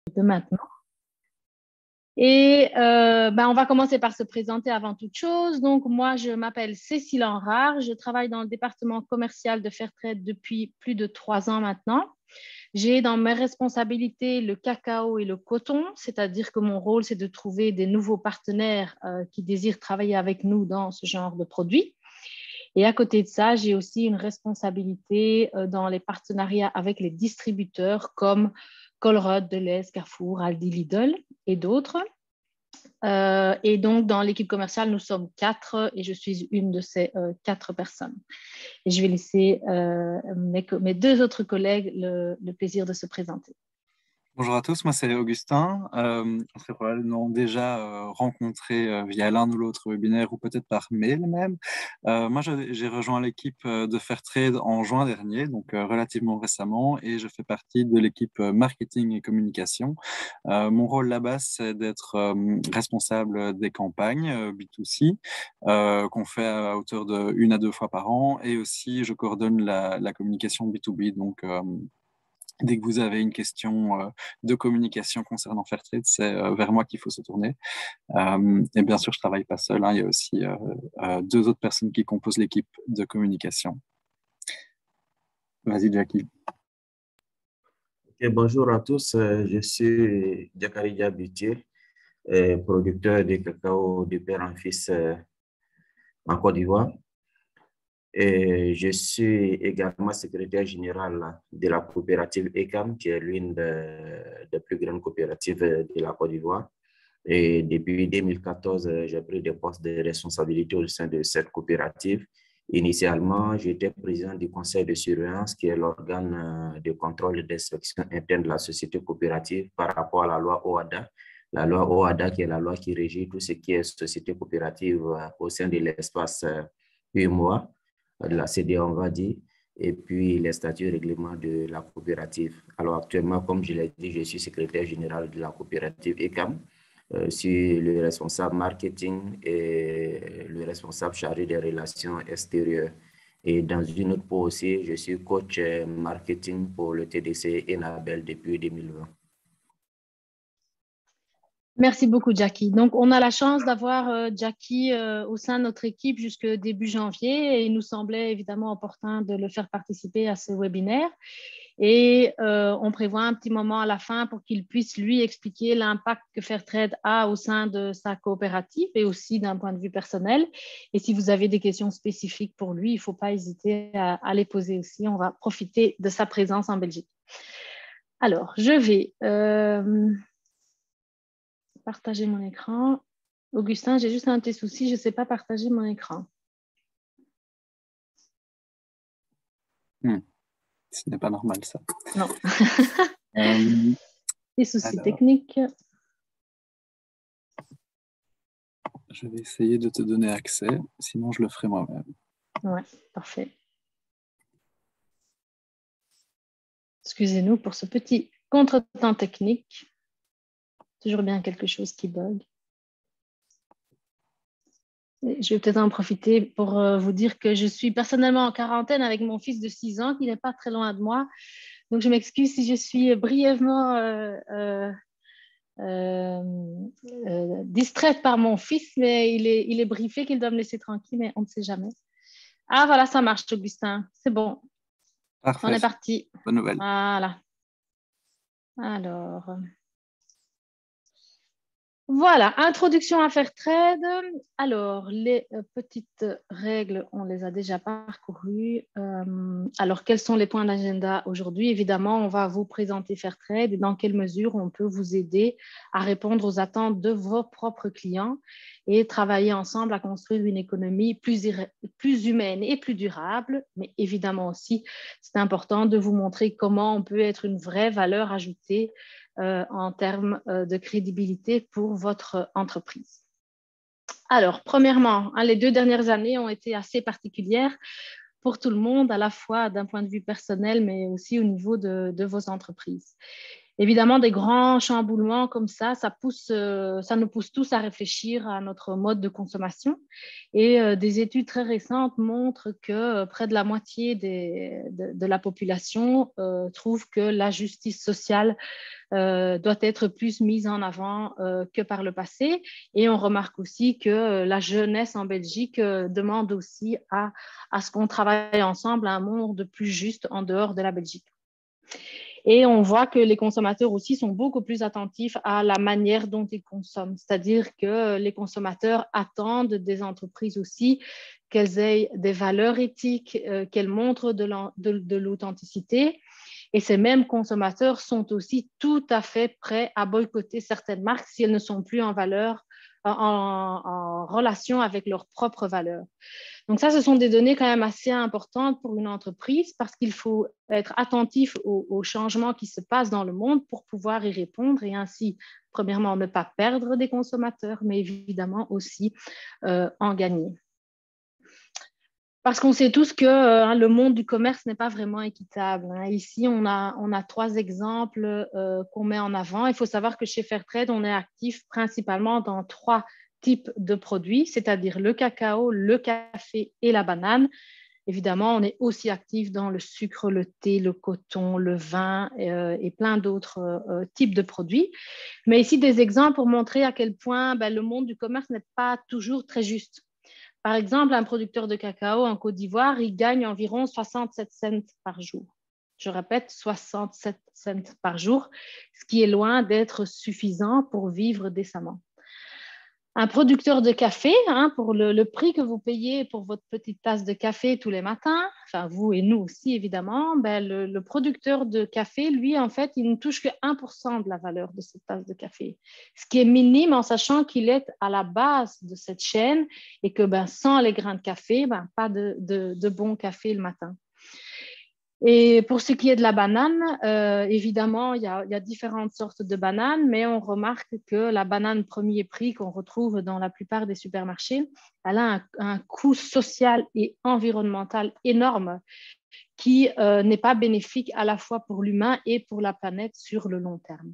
de maintenant. Et on va commencer par se présenter avant toute chose. Donc, moi, je m'appelle Cécile Enrard. Je travaille dans le département commercial de Fairtrade depuis plus de 3 ans maintenant. J'ai dans mes responsabilités le cacao et le coton, c'est-à-dire que mon rôle, c'est de trouver des nouveaux partenaires qui désirent travailler avec nous dans ce genre de produits. Et à côté de ça, j'ai aussi une responsabilité dans les partenariats avec les distributeurs comme Colruyt, Delhaize, Carrefour, Aldi, Lidl et d'autres. Et donc, dans l'équipe commerciale, nous sommes 4 et je suis une de ces 4 personnes. Et je vais laisser mes 2 autres collègues le plaisir de se présenter. Bonjour à tous, moi c'est Augustin. On s'est probablement déjà rencontré via l'un ou l'autre webinaire ou peut-être par mail même. Moi j'ai rejoint l'équipe de Fairtrade en juin dernier, donc relativement récemment, et je fais partie de l'équipe marketing et communication. Mon rôle là-bas, c'est d'être responsable des campagnes B2C qu'on fait à hauteur de 1 à 2 fois par an, et aussi je coordonne la communication B2B, donc dès que vous avez une question de communication concernant Fairtrade, c'est vers moi qu'il faut se tourner. Et bien sûr, je ne travaille pas seul, hein, il y a aussi 2 autres personnes qui composent l'équipe de communication. Vas-y, Jackie. Okay, bonjour à tous, je suis Diakari Diabitier, producteur de cacao de père en fils en Côte d'Ivoire. Et je suis également secrétaire général de la coopérative ECAM, qui est l'une des plus grandes coopératives de la Côte d'Ivoire. Et depuis 2014, j'ai pris des postes de responsabilité au sein de cette coopérative. Initialement, j'étais président du conseil de surveillance, qui est l'organe de contrôle et d'inspection interne de la société coopérative par rapport à la loi OHADA. La loi OHADA, qui est la loi qui régit tout ce qui est société coopérative au sein de l'espace UEMOA, de la CDA, on va dire, et puis les statuts et règlements de la coopérative. Alors actuellement, comme je l'ai dit, je suis secrétaire général de la coopérative ECAM. Je suis le responsable marketing et le responsable chargé des relations extérieures. Et dans une autre peau aussi, je suis coach marketing pour le TDC Enabel depuis 2020. Merci beaucoup, Jackie. Donc, on a la chance d'avoir Jackie au sein de notre équipe jusqu'au début janvier et il nous semblait évidemment opportun de le faire participer à ce webinaire. Et on prévoit un petit moment à la fin pour qu'il puisse lui expliquer l'impact que Fairtrade a au sein de sa coopérative et aussi d'un point de vue personnel. Et si vous avez des questions spécifiques pour lui, il ne faut pas hésiter à les poser aussi. On va profiter de sa présence en Belgique. Alors, je vais partager mon écran. Augustin, j'ai juste un petit souci, je ne sais pas partager mon écran. Ce n'est pas normal, ça. Non. Des soucis techniques. Je vais essayer de te donner accès, sinon je le ferai moi-même. Ouais, parfait. Excusez-nous pour ce petit contretemps technique. Toujours bien quelque chose qui bug. Je vais peut-être en profiter pour vous dire que je suis personnellement en quarantaine avec mon fils de 6 ans qui n'est pas très loin de moi. Donc, je m'excuse si je suis brièvement distraite par mon fils, mais il est briefé qu'il doit me laisser tranquille, mais on ne sait jamais. Ah, voilà, ça marche, Augustin. C'est bon. Parfait. On est parti. Bonne nouvelle. Voilà. Alors... Voilà, introduction à Fairtrade. Alors, les petites règles, on les a déjà parcourues. Alors, quels sont les points d'agenda aujourd'hui? Évidemment, on va vous présenter Fairtrade et dans quelle mesure on peut vous aider à répondre aux attentes de vos propres clients et travailler ensemble à construire une économie plus humaine et plus durable. Mais évidemment aussi, c'est important de vous montrer comment on peut être une vraie valeur ajoutée en termes de crédibilité pour votre entreprise. Alors, premièrement, les 2 dernières années ont été assez particulières pour tout le monde, à la fois d'un point de vue personnel, mais aussi au niveau de vos entreprises. Évidemment, des grands chamboulements comme ça nous pousse tous à réfléchir à notre mode de consommation. Et des études très récentes montrent que près de la moitié de la population trouve que la justice sociale doit être plus mise en avant que par le passé. Et on remarque aussi que la jeunesse en Belgique demande aussi à ce qu'on travaille ensemble à un monde plus juste en dehors de la Belgique. Et on voit que les consommateurs aussi sont beaucoup plus attentifs à la manière dont ils consomment. C'est-à-dire que les consommateurs attendent des entreprises aussi qu'elles aient des valeurs éthiques, qu'elles montrent de l'authenticité. Et ces mêmes consommateurs sont aussi tout à fait prêts à boycotter certaines marques si elles ne sont plus en relation avec leurs propres valeurs. Donc ça, ce sont des données quand même assez importantes pour une entreprise parce qu'il faut être attentif aux changements qui se passent dans le monde pour pouvoir y répondre et ainsi, premièrement, ne pas perdre des consommateurs, mais évidemment aussi en gagner. Parce qu'on sait tous que le monde du commerce n'est pas vraiment équitable. Ici, on a 3 exemples qu'on met en avant. Il faut savoir que chez Fairtrade, on est actif principalement dans 3 types de produits, c'est-à-dire le cacao, le café et la banane. Évidemment, on est aussi actif dans le sucre, le thé, le coton, le vin et plein d'autres types de produits. Mais ici, des exemples pour montrer à quel point le monde du commerce n'est pas toujours très juste. Par exemple, un producteur de cacao en Côte d'Ivoire, il gagne environ 67 cents par jour. Je répète, 67 cents par jour, ce qui est loin d'être suffisant pour vivre décemment. Un producteur de café, pour le prix que vous payez pour votre petite tasse de café tous les matins, enfin vous et nous aussi évidemment, le producteur de café, lui, en fait, il ne touche que 1% de la valeur de cette tasse de café, ce qui est minime en sachant qu'il est à la base de cette chaîne et que sans les grains de café, pas de bon café le matin. Et pour ce qui est de la banane, évidemment, il y a différentes sortes de bananes, mais on remarque que la banane premier prix qu'on retrouve dans la plupart des supermarchés, elle a un coût social et environnemental énorme qui n'est pas bénéfique à la fois pour l'humain et pour la planète sur le long terme.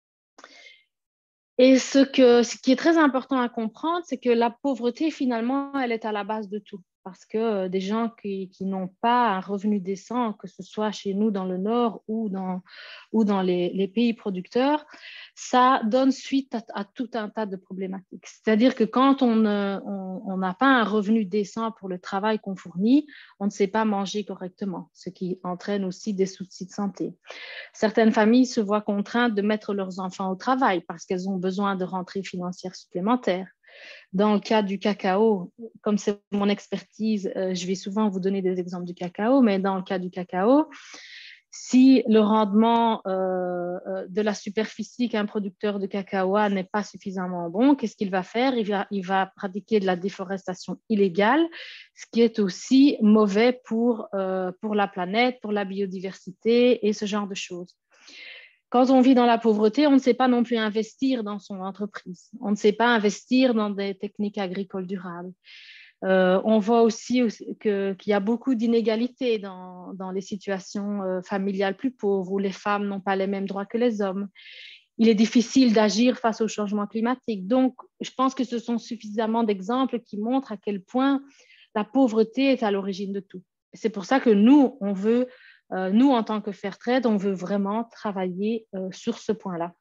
Et ce qui est très important à comprendre, c'est que la pauvreté, finalement, elle est à la base de tout. Parce que des gens qui n'ont pas un revenu décent, que ce soit chez nous dans le Nord ou dans les pays producteurs, ça donne suite à tout un tas de problématiques. C'est-à-dire que quand on n'a pas un revenu décent pour le travail qu'on fournit, on ne sait pas manger correctement, ce qui entraîne aussi des soucis de santé. Certaines familles se voient contraintes de mettre leurs enfants au travail parce qu'elles ont besoin de rentrées financières supplémentaires. Dans le cas du cacao, comme c'est mon expertise, je vais souvent vous donner des exemples du cacao, mais dans le cas du cacao, si le rendement de la superficie qu'un producteur de cacao a n'est pas suffisamment bon, qu'est-ce qu'il va faire ? Il va pratiquer de la déforestation illégale, ce qui est aussi mauvais pour la planète, pour la biodiversité et ce genre de choses. Quand on vit dans la pauvreté, on ne sait pas non plus investir dans son entreprise. On ne sait pas investir dans des techniques agricoles durables. On voit aussi qu'il y a beaucoup d'inégalités dans les situations familiales plus pauvres où les femmes n'ont pas les mêmes droits que les hommes. Il est difficile d'agir face au changement climatique. Donc, je pense que ce sont suffisamment d'exemples qui montrent à quel point la pauvreté est à l'origine de tout. C'est pour ça que nous, nous, en tant que Fairtrade, on veut vraiment travailler sur ce point-là.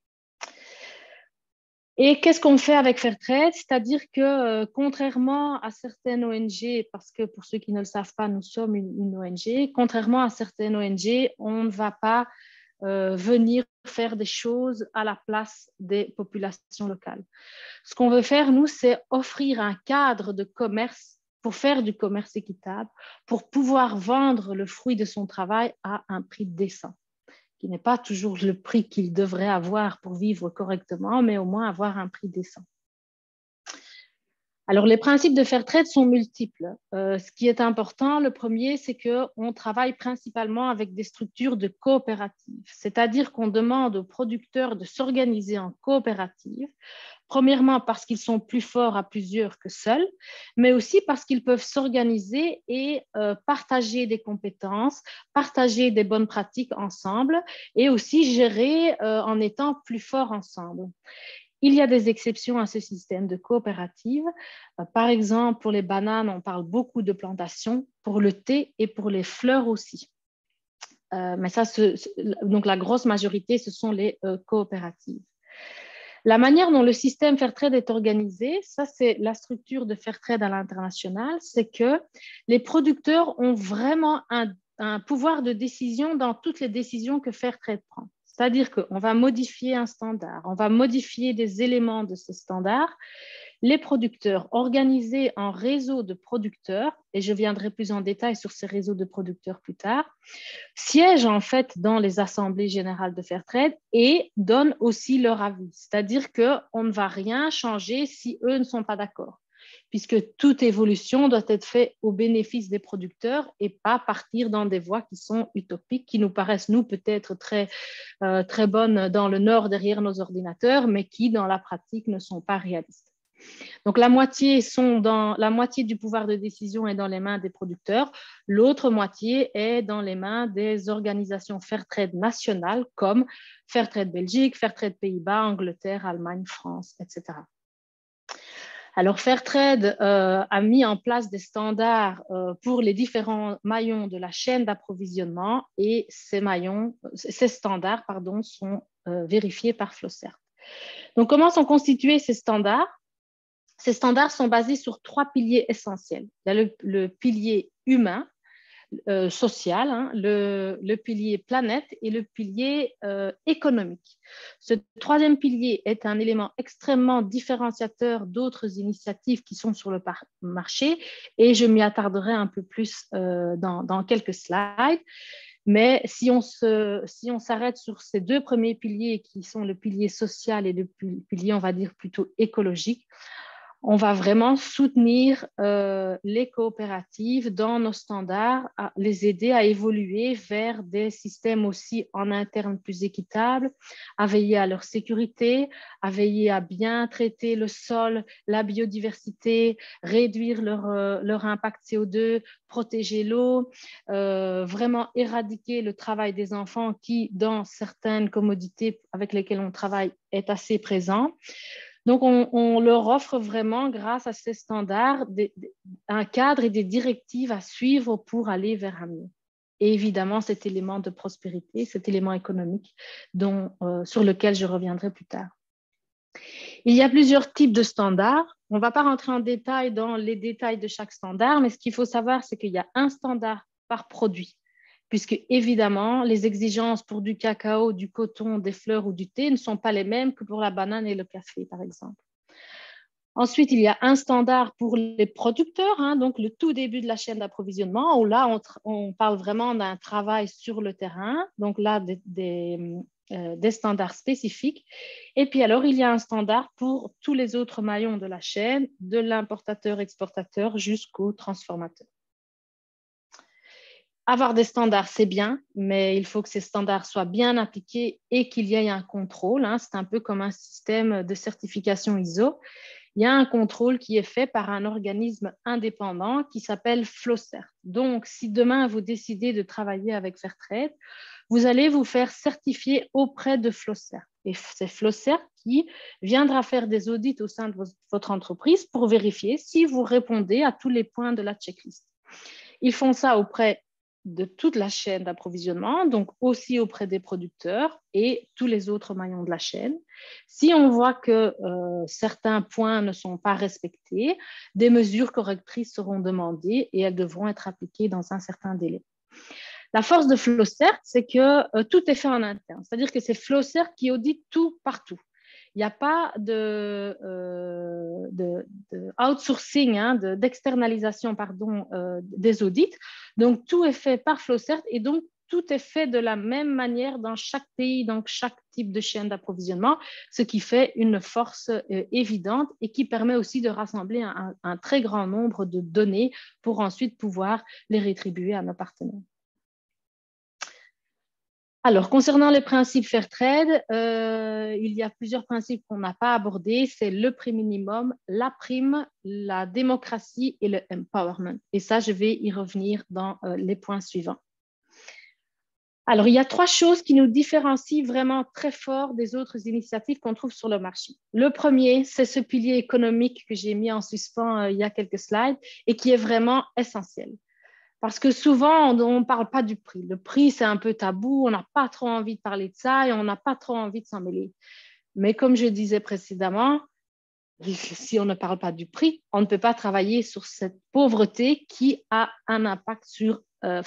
Et qu'est-ce qu'on fait avec Fairtrade? C'est-à-dire que contrairement à certaines ONG, parce que pour ceux qui ne le savent pas, nous sommes une ONG, contrairement à certaines ONG, on ne va pas venir faire des choses à la place des populations locales. Ce qu'on veut faire, nous, c'est offrir un cadre de commerce pour faire du commerce équitable, pour pouvoir vendre le fruit de son travail à un prix décent, qui n'est pas toujours le prix qu'il devrait avoir pour vivre correctement, mais au moins avoir un prix décent. Alors, les principes de Fairtrade sont multiples. Ce qui est important, le premier, c'est qu'on travaille principalement avec des structures de coopératives, c'est-à-dire qu'on demande aux producteurs de s'organiser en coopérative, premièrement parce qu'ils sont plus forts à plusieurs que seuls, mais aussi parce qu'ils peuvent s'organiser et partager des compétences, partager des bonnes pratiques ensemble et aussi gérer en étant plus forts ensemble. Il y a des exceptions à ce système de coopérative. Par exemple, pour les bananes, on parle beaucoup de plantations, pour le thé et pour les fleurs aussi. Mais ça, donc la grosse majorité, ce sont les coopératives. La manière dont le système Fairtrade est organisé, ça c'est la structure de Fairtrade à l'international, c'est que les producteurs ont vraiment un pouvoir de décision dans toutes les décisions que Fairtrade prend. C'est-à-dire qu'on va modifier un standard, on va modifier des éléments de ce standard. Les producteurs organisés en réseau de producteurs, et je viendrai plus en détail sur ces réseaux de producteurs plus tard, siègent en fait dans les assemblées générales de Fairtrade et donnent aussi leur avis. C'est-à-dire qu'on ne va rien changer si eux ne sont pas d'accord, puisque toute évolution doit être faite au bénéfice des producteurs et pas partir dans des voies qui sont utopiques, qui nous paraissent, nous, peut-être très bonnes dans le nord derrière nos ordinateurs, mais qui, dans la pratique, ne sont pas réalistes. Donc, la moitié du pouvoir de décision est dans les mains des producteurs, l'autre moitié est dans les mains des organisations Fairtrade nationales comme Fairtrade Belgique, Fairtrade Pays-Bas, Angleterre, Allemagne, France, etc. Alors, Fairtrade a mis en place des standards pour les différents maillons de la chaîne d'approvisionnement et ces standards sont vérifiés par Flowcert. Donc, comment sont constitués ces standards? Ces standards sont basés sur 3 piliers essentiels. Il y a le pilier humain, social, le pilier planète et le pilier économique. Ce troisième pilier est un élément extrêmement différenciateur d'autres initiatives qui sont sur le marché et je m'y attarderai un peu plus dans quelques slides. Mais si on s'arrête sur ces 2 premiers piliers qui sont le pilier social et le pilier, on va dire, plutôt écologique, on va vraiment soutenir les coopératives dans nos standards, les aider à évoluer vers des systèmes aussi en interne plus équitables, à veiller à leur sécurité, à veiller à bien traiter le sol, la biodiversité, réduire leur impact CO2, protéger l'eau, vraiment éradiquer le travail des enfants qui, dans certaines commodités avec lesquelles on travaille, est assez présent. Donc, on leur offre vraiment, grâce à ces standards, un cadre et des directives à suivre pour aller vers un mieux. Et évidemment, cet élément de prospérité, cet élément économique sur lequel je reviendrai plus tard. Il y a plusieurs types de standards. On ne va pas rentrer en détail dans les détails de chaque standard, mais ce qu'il faut savoir, c'est qu'il y a un standard par produit, puisque évidemment, les exigences pour du cacao, du coton, des fleurs ou du thé ne sont pas les mêmes que pour la banane et le café, par exemple. Ensuite, il y a un standard pour les producteurs, donc le tout début de la chaîne d'approvisionnement, où là, on parle vraiment d'un travail sur le terrain, donc là, des standards spécifiques. Et puis alors, il y a un standard pour tous les autres maillons de la chaîne, de l'importateur-exportateur jusqu'au transformateur. Avoir des standards, c'est bien, mais il faut que ces standards soient bien appliqués et qu'il y ait un contrôle. C'est un peu comme un système de certification ISO. Il y a un contrôle qui est fait par un organisme indépendant qui s'appelle Flowcert. Donc, si demain vous décidez de travailler avec Fairtrade, vous allez vous faire certifier auprès de Flowcert. Et c'est Flowcert qui viendra faire des audits au sein de votre entreprise pour vérifier si vous répondez à tous les points de la checklist. Ils font ça auprès de toute la chaîne d'approvisionnement, donc aussi auprès des producteurs et tous les autres maillons de la chaîne. Si on voit que certains points ne sont pas respectés, des mesures correctrices seront demandées et elles devront être appliquées dans un certain délai. La force de Flowcert, c'est que tout est fait en interne, c'est-à-dire que c'est Flowcert qui audite tout partout. Il n'y a pas de outsourcing, d'externalisation des audits. Donc, tout est fait par Flowcert et donc, tout est fait de la même manière dans chaque pays, dans chaque type de chaîne d'approvisionnement, ce qui fait une force évidente et qui permet aussi de rassembler un très grand nombre de données pour ensuite pouvoir les rétribuer à nos partenaires. Alors, concernant les principes Fairtrade, il y a plusieurs principes qu'on n'a pas abordés. C'est le prix minimum, la prime, la démocratie et le empowerment. Et ça, je vais y revenir dans les points suivants. Alors, il y a 3 choses qui nous différencient vraiment très fort des autres initiatives qu'on trouve sur le marché. Le premier, c'est ce pilier économique que j'ai mis en suspens il y a quelques slides et qui est vraiment essentiel. Parce que souvent, on ne parle pas du prix. Le prix, c'est un peu tabou, on n'a pas trop envie de parler de ça et on n'a pas trop envie de s'en mêler. Mais comme je disais précédemment, si on ne parle pas du prix, on ne peut pas travailler sur cette pauvreté qui a un impact sur,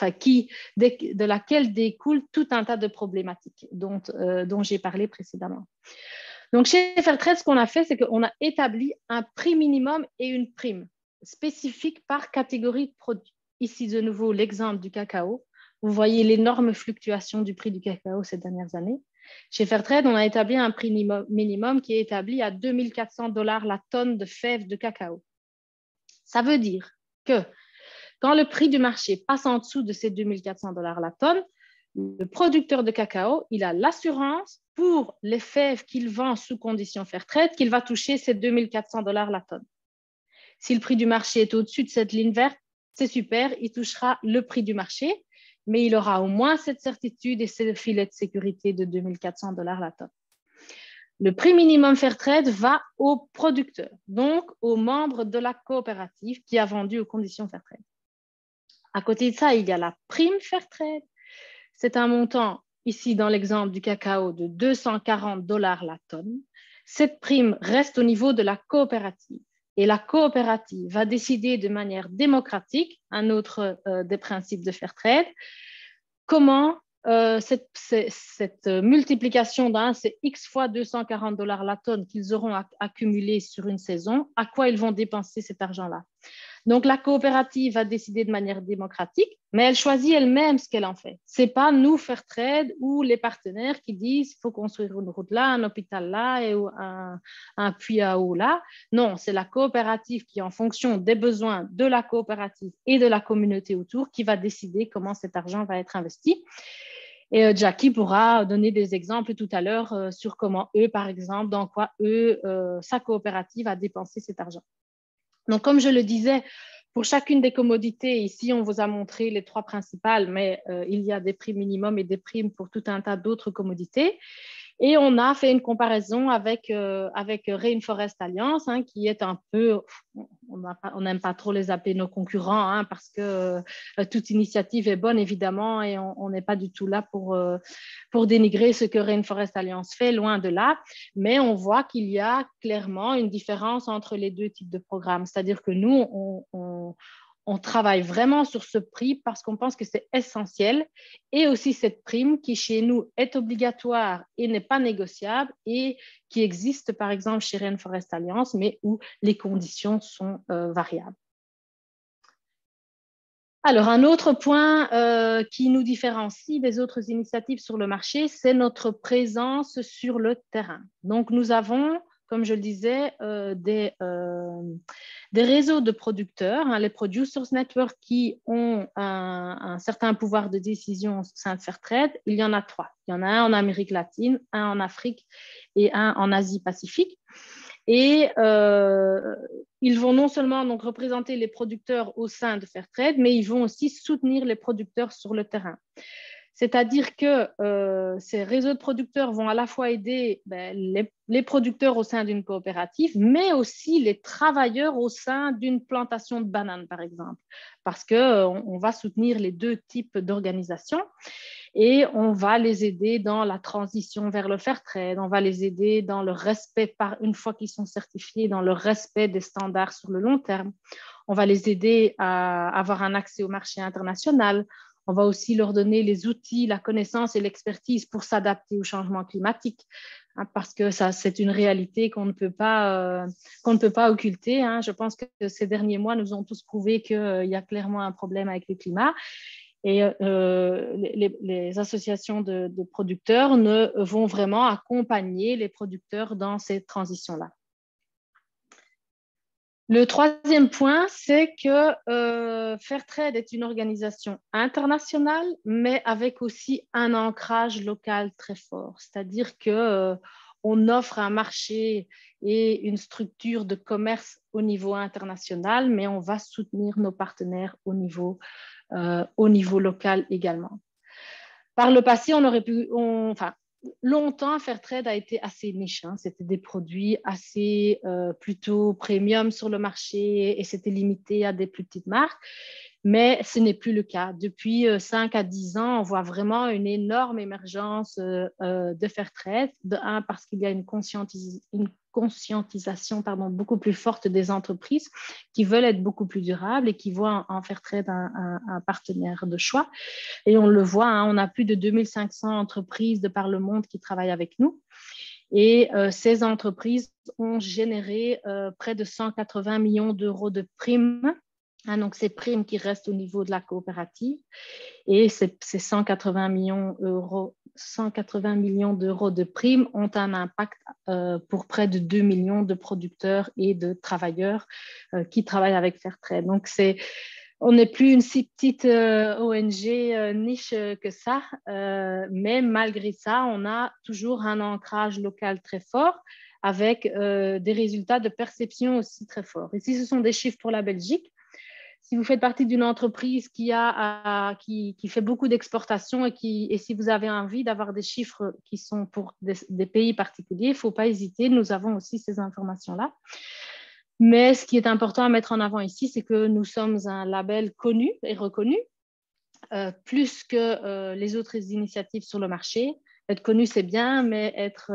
de laquelle découle tout un tas de problématiques dont j'ai parlé précédemment. Donc, chez Fairtrade, ce qu'on a fait, c'est qu'on a établi un prix minimum et une prime spécifique par catégorie de produits. Ici, de nouveau, l'exemple du cacao. Vous voyez l'énorme fluctuation du prix du cacao ces dernières années. Chez Fairtrade, on a établi un prix minimum qui est établi à 2 400 $ la tonne de fèves de cacao. Ça veut dire que quand le prix du marché passe en dessous de ces 2 400 $ la tonne, le producteur de cacao, il a l'assurance pour les fèves qu'il vend sous condition Fairtrade qu'il va toucher ces 2 400 $ la tonne. Si le prix du marché est au-dessus de cette ligne verte, c'est super, il touchera le prix du marché, mais il aura au moins cette certitude et ce filet de sécurité de 2 400 $ la tonne. Le prix minimum Fairtrade va aux producteurs, donc aux membres de la coopérative qui a vendu aux conditions Fairtrade. À côté de ça, il y a la prime Fairtrade. C'est un montant, ici dans l'exemple du cacao, de 240 $ la tonne. Cette prime reste au niveau de la coopérative. Et la coopérative va décider de manière démocratique, un autre des principes de Fairtrade, comment cette multiplication d'un, c'est X fois 240 $ la tonne qu'ils auront accumulé sur une saison, à quoi ils vont dépenser cet argent-là. Donc, la coopérative va décider de manière démocratique, mais elle choisit elle-même ce qu'elle en fait. Ce n'est pas nous, Fairtrade, ou les partenaires qui disent qu'il faut construire une route là, un hôpital là et un puits à eau là. Non, c'est la coopérative qui, en fonction des besoins de la coopérative et de la communauté autour, qui va décider comment cet argent va être investi. Et Jackie pourra donner des exemples tout à l'heure sur comment eux, par exemple, dans quoi sa coopérative a dépensé cet argent. Donc, comme je le disais, pour chacune des commodités, ici, on vous a montré les 3 principales, mais il y a des prix minimums et des primes pour tout un tas d'autres commodités. Et on a fait une comparaison avec Rainforest Alliance, qui est un peu, on n'aime pas trop les appeler nos concurrents, parce que toute initiative est bonne, évidemment, et on n'est pas du tout là pour dénigrer ce que Rainforest Alliance fait, loin de là. Mais on voit qu'il y a clairement une différence entre les 2 types de programmes. C'est-à-dire que nous, on travaille vraiment sur ce prix parce qu'on pense que c'est essentiel, et aussi cette prime qui chez nous est obligatoire et n'est pas négociable et qui existe par exemple chez Rainforest Alliance, mais où les conditions sont variables. Alors, un autre point qui nous différencie des autres initiatives sur le marché, c'est notre présence sur le terrain. Donc, nous avons, comme je le disais, des réseaux de producteurs, les Producers Network, qui ont un certain pouvoir de décision au sein de Fairtrade. Il y en a 3. Il y en a un en Amérique latine, un en Afrique et un en Asie-Pacifique. Et ils vont non seulement donc représenter les producteurs au sein de Fairtrade, mais ils vont aussi soutenir les producteurs sur le terrain. C'est-à-dire que ces réseaux de producteurs vont à la fois aider les producteurs au sein d'une coopérative, mais aussi les travailleurs au sein d'une plantation de bananes, par exemple, parce qu'on va soutenir les 2 types d'organisations et on va les aider dans la transition vers le Fairtrade, on va les aider dans le respect, une fois qu'ils sont certifiés, dans le respect des standards sur le long terme. On va les aider à avoir un accès au marché international. On va aussi leur donner les outils, la connaissance et l'expertise pour s'adapter au changement climatique, parce que ça, c'est une réalité qu'on ne peut pas occulter. Je pense que ces derniers mois nous ont tous prouvé qu'il y a clairement un problème avec le climat. Et les associations de producteurs vont vraiment accompagner les producteurs dans ces transitions-là. Le troisième point, c'est que Fairtrade est une organisation internationale, mais avec aussi un ancrage local très fort. C'est-à-dire qu'on offre un marché et une structure de commerce au niveau international, mais on va soutenir nos partenaires au niveau local également. Par le passé, on aurait pu, longtemps, Fairtrade a été assez niche. Hein. C'était des produits assez plutôt premium sur le marché et c'était limité à des plus petites marques. Mais ce n'est plus le cas. Depuis 5 à 10 ans, on voit vraiment une énorme émergence de Fairtrade. De un, parce qu'il y a une conscientisation beaucoup plus forte des entreprises qui veulent être beaucoup plus durables et qui voient en Fairtrade un partenaire de choix. Et on le voit, hein, on a plus de 2500 entreprises de par le monde qui travaillent avec nous. Et ces entreprises ont généré près de 180 millions d'euros de primes. Hein, donc, ces primes qui restent au niveau de la coopérative. Et ces 180 millions d'euros de primes ont un impact pour près de 2 millions de producteurs et de travailleurs qui travaillent avec Fairtrade. Donc, on n'est plus une si petite ONG niche que ça, mais malgré ça, on a toujours un ancrage local très fort avec des résultats de perception aussi très forts. Ici, ce sont des chiffres pour la Belgique. Si vous faites partie d'une entreprise qui fait beaucoup d'exportations et si vous avez envie d'avoir des chiffres qui sont pour des pays particuliers, il ne faut pas hésiter. Nous avons aussi ces informations-là. Mais ce qui est important à mettre en avant ici, c'est que nous sommes un label connu et reconnu, plus que les autres initiatives sur le marché. Être connu, c'est bien, mais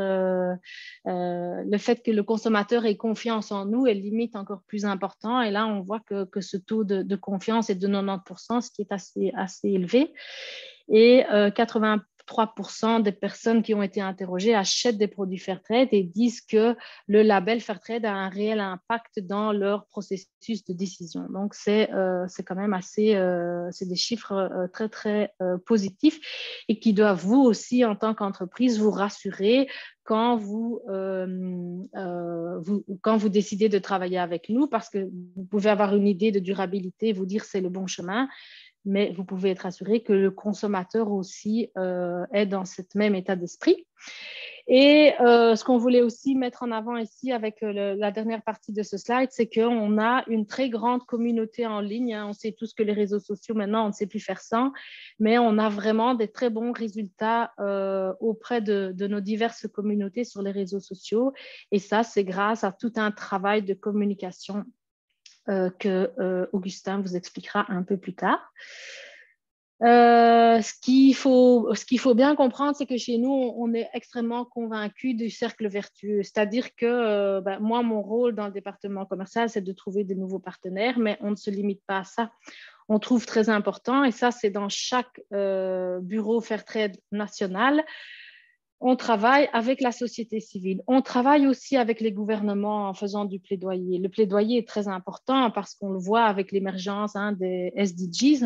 le fait que le consommateur ait confiance en nous est limite encore plus important. Et là, on voit que ce taux de confiance est de 90%, ce qui est assez élevé. Et 83% des personnes qui ont été interrogées achètent des produits Fairtrade et disent que le label Fairtrade a un réel impact dans leur processus de décision. Donc, c'est quand même c'est des chiffres très, très positifs et qui doivent vous aussi, en tant qu'entreprise, vous rassurer quand vous décidez de travailler avec nous, parce que vous pouvez avoir une idée de durabilité, vous dire c'est le bon chemin, mais vous pouvez être assuré que le consommateur aussi est dans ce même état d'esprit. Et ce qu'on voulait aussi mettre en avant ici avec la dernière partie de ce slide, c'est qu'on a une très grande communauté en ligne. Hein. On sait tous que les réseaux sociaux, maintenant, on ne sait plus faire sans, mais on a vraiment des très bons résultats auprès de nos diverses communautés sur les réseaux sociaux. Et ça, c'est grâce à tout un travail de communication que Augustin vous expliquera un peu plus tard. Ce qu'il faut bien comprendre, c'est que chez nous, on est extrêmement convaincus du cercle vertueux. C'est-à-dire que moi, mon rôle dans le département commercial, c'est de trouver de nouveaux partenaires, mais on ne se limite pas à ça. On trouve très important, et ça, c'est dans chaque bureau Fairtrade national. On travaille avec la société civile. On travaille aussi avec les gouvernements en faisant du plaidoyer. Le plaidoyer est très important parce qu'on le voit avec l'émergence des SDGs,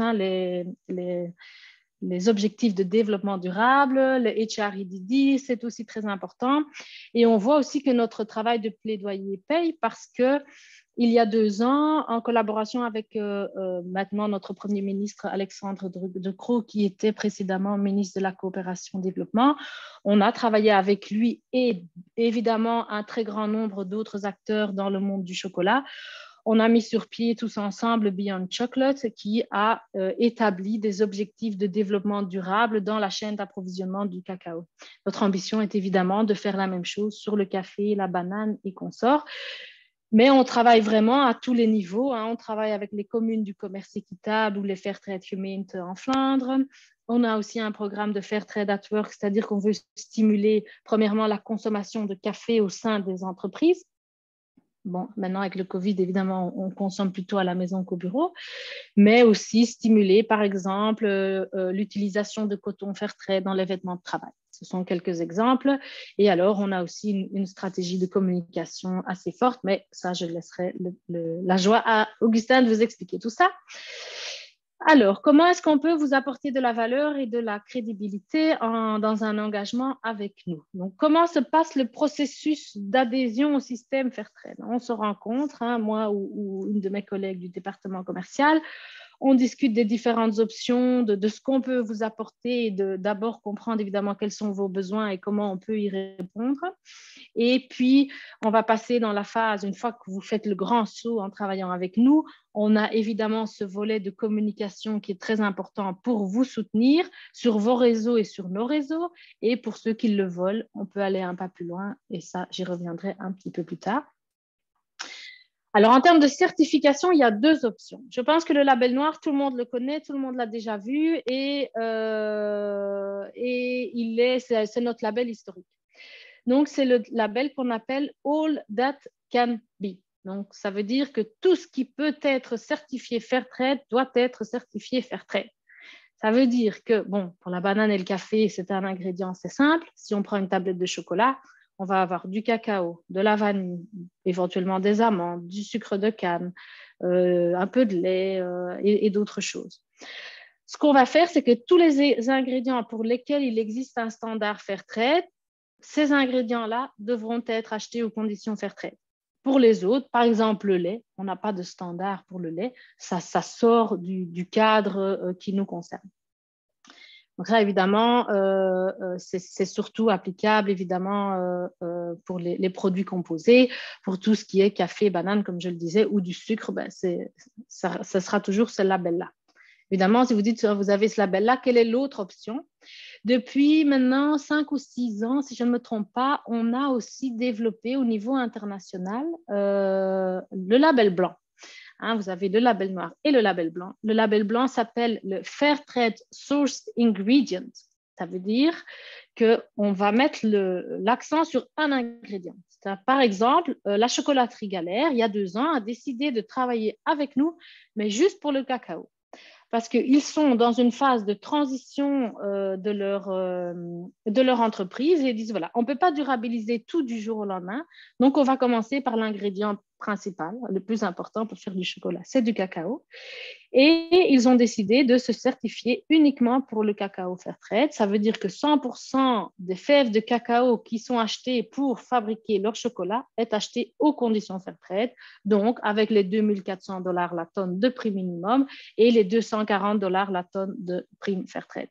les objectifs de développement durable, le HREDD, c'est aussi très important. Et on voit aussi que notre travail de plaidoyer paye parce que il y a 2 ans, en collaboration avec maintenant notre Premier ministre Alexandre De Croo, qui était précédemment ministre de la Coopération et Développement, on a travaillé avec lui et évidemment un très grand nombre d'autres acteurs dans le monde du chocolat. On a mis sur pied tous ensemble Beyond Chocolate qui a établi des objectifs de développement durable dans la chaîne d'approvisionnement du cacao. Notre ambition est évidemment de faire la même chose sur le café, la banane et consorts. Mais on travaille vraiment à tous les niveaux. Hein. On travaille avec les communes du commerce équitable ou les Fairtrade Humane en Flandre. On a aussi un programme de Fairtrade at Work, c'est-à-dire qu'on veut stimuler premièrement la consommation de café au sein des entreprises. Bon, maintenant, avec le Covid, évidemment, on consomme plutôt à la maison qu'au bureau, mais aussi stimuler, par exemple, l'utilisation de coton Fairtrade dans les vêtements de travail. Ce sont quelques exemples. Et alors, on a aussi une stratégie de communication assez forte, mais ça, je laisserai la joie à Augustin de vous expliquer tout ça. Alors, comment est-ce qu'on peut vous apporter de la valeur et de la crédibilité dans un engagement avec nous? Donc, comment se passe le processus d'adhésion au système Fairtrade? On se rencontre, hein, moi ou une de mes collègues du département commercial. On discute des différentes options, de ce qu'on peut vous apporter et d'abord comprendre évidemment quels sont vos besoins et comment on peut y répondre. Et puis, on va passer dans la phase, une fois que vous faites le grand saut en travaillant avec nous, on a évidemment ce volet de communication qui est très important pour vous soutenir sur vos réseaux et sur nos réseaux. Et pour ceux qui le veulent, on peut aller un pas plus loin et ça, j'y reviendrai un petit peu plus tard. Alors, en termes de certification, il y a deux options. Je pense que le label noir, tout le monde le connaît, tout le monde l'a déjà vu et c'est notre label historique. Donc, c'est le label qu'on appelle All That Can Be. Donc, ça veut dire que tout ce qui peut être certifié Fairtrade doit être certifié Fairtrade. Ça veut dire que, bon, pour la banane et le café, c'est un ingrédient, c'est simple. Si on prend une tablette de chocolat, on va avoir du cacao, de la vanille, éventuellement des amandes, du sucre de canne, un peu de lait et d'autres choses. Ce qu'on va faire, c'est que tous les ingrédients pour lesquels il existe un standard Fairtrade, ces ingrédients-là devront être achetés aux conditions Fairtrade. Pour les autres, par exemple le lait, on n'a pas de standard pour le lait, ça sort du cadre qui nous concerne. Donc là, évidemment, c'est surtout applicable, évidemment, pour les produits composés. Pour tout ce qui est café, banane, comme je le disais, ou du sucre, ben ça sera toujours ce label-là. Évidemment, si vous dites que vous avez ce label-là, quelle est l'autre option? Depuis maintenant 5 ou 6 ans, si je ne me trompe pas, on a aussi développé au niveau international le label blanc. Hein, vous avez le label noir et le label blanc. Le label blanc s'appelle le Fairtrade Sourced Ingredient. Ça veut dire qu'on va mettre l'accent sur un ingrédient. Par exemple, la chocolaterie Galère, il y a 2 ans, a décidé de travailler avec nous, mais juste pour le cacao. Parce qu'ils sont dans une phase de transition de leur entreprise et ils disent, voilà, on ne peut pas durabiliser tout du jour au lendemain, donc on va commencer par l'ingrédient principal, le plus important pour faire du chocolat, c'est du cacao. Et ils ont décidé de se certifier uniquement pour le cacao Fairtrade. Ça veut dire que 100% des fèves de cacao qui sont achetées pour fabriquer leur chocolat est acheté aux conditions Fairtrade, donc avec les $2 400 la tonne de prix minimum et les $240 la tonne de prime Fairtrade.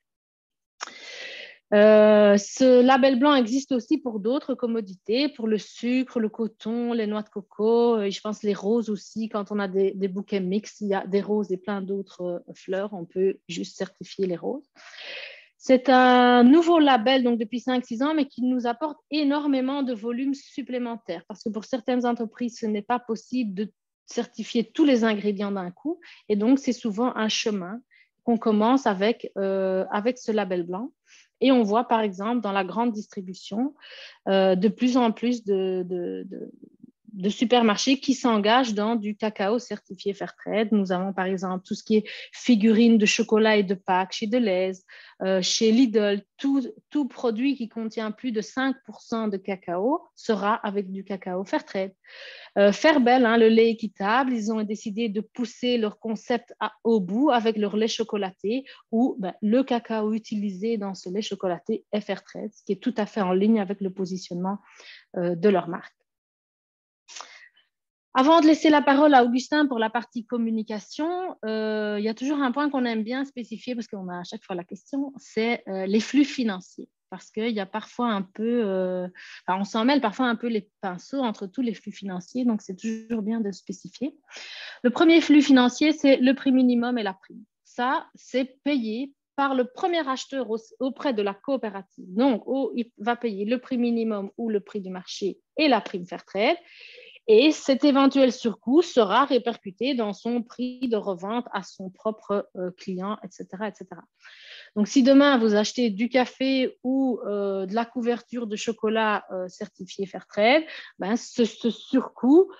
Ce label blanc existe aussi pour d'autres commodités, pour le sucre, le coton, les noix de coco, et je pense les roses aussi. Quand on a des bouquets mixtes, il y a des roses et plein d'autres fleurs, on peut juste certifier les roses. C'est un nouveau label donc depuis 5-6 ans, mais qui nous apporte énormément de volume supplémentaire parce que pour certaines entreprises, ce n'est pas possible de certifier tous les ingrédients d'un coup. Et donc, c'est souvent un chemin qu'on commence avec ce label blanc. Et on voit, par exemple, dans la grande distribution, de plus en plus de supermarchés qui s'engagent dans du cacao certifié Fairtrade. Nous avons, par exemple, tout ce qui est figurines de chocolat et de Pâques chez Deleuze, chez Lidl. Tout produit qui contient plus de 5% de cacao sera avec du cacao Fairtrade. Fairbell, hein, le lait équitable, ils ont décidé de pousser leur concept au bout avec leur lait chocolaté où le cacao utilisé dans ce lait chocolaté est Fairtrade, ce qui est tout à fait en ligne avec le positionnement de leur marque. Avant de laisser la parole à Augustin pour la partie communication, il y a toujours un point qu'on aime bien spécifier parce qu'on a à chaque fois la question, c'est les flux financiers. Parce qu'il y a parfois un peu, on s'en mêle parfois un peu les pinceaux entre tous les flux financiers, donc c'est toujours bien de spécifier. Le premier flux financier, c'est le prix minimum et la prime. Ça, c'est payé par le premier acheteur auprès de la coopérative. Donc, il va payer le prix minimum ou le prix du marché et la prime Fairtrade. Et cet éventuel surcoût sera répercuté dans son prix de revente à son propre client, etc., etc. Donc, si demain, vous achetez du café ou de la couverture de chocolat certifié Fairtrade, ce surcoût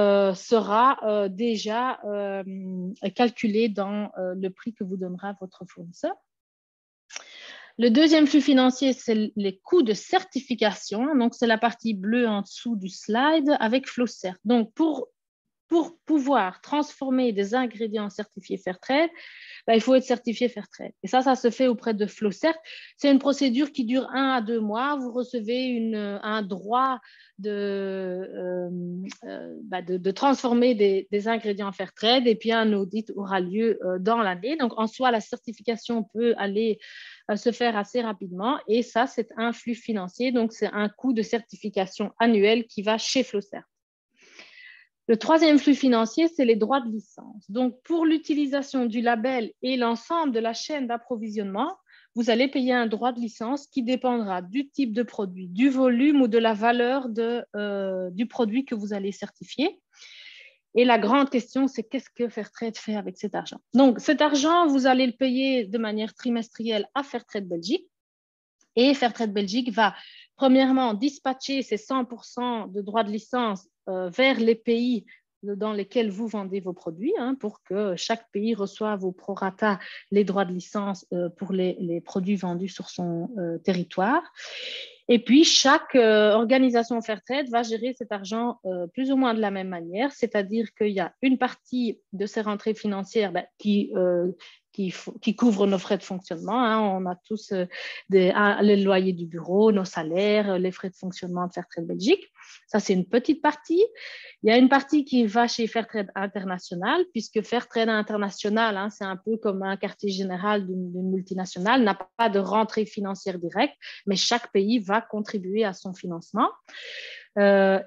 sera déjà calculé dans le prix que vous donnera votre fournisseur. Le deuxième flux financier, c'est les coûts de certification. Donc, c'est la partie bleue en dessous du slide avec Flowcert. Donc, pour pour pouvoir transformer des ingrédients certifiés Fairtrade, il faut être certifié Fairtrade. Et ça se fait auprès de Flowcert. C'est une procédure qui dure 1 à 2 mois. Vous recevez un droit de transformer des ingrédients Fairtrade et puis un audit aura lieu dans l'année. Donc, en soi, la certification peut aller se faire assez rapidement et ça, c'est un flux financier. Donc, c'est un coût de certification annuel qui va chez Flowcert. Le troisième flux financier, c'est les droits de licence. Donc, pour l'utilisation du label et l'ensemble de la chaîne d'approvisionnement, vous allez payer un droit de licence qui dépendra du type de produit, du volume ou de la valeur du produit que vous allez certifier. Et la grande question, c'est qu'est-ce que Fairtrade fait avec cet argent? Donc, cet argent, vous allez le payer de manière trimestrielle à Fairtrade Belgique. Et Fairtrade Belgique va, premièrement, dispatcher ces 100% de droits de licence vers les pays dans lesquels vous vendez vos produits, pour que chaque pays reçoive au prorata les droits de licence pour les produits vendus sur son territoire. Et puis, chaque organisation Fairtrade va gérer cet argent plus ou moins de la même manière, c'est-à-dire qu'il y a une partie de ces rentrées financières qui couvre nos frais de fonctionnement. On a tous les loyers du bureau, nos salaires, les frais de fonctionnement de Fairtrade Belgique. Ça, c'est une petite partie. Il y a une partie qui va chez Fairtrade International, puisque Fairtrade International, c'est un peu comme un quartier général d'une multinationale, n'a pas de rentrée financière directe, mais chaque pays va contribuer à son financement. On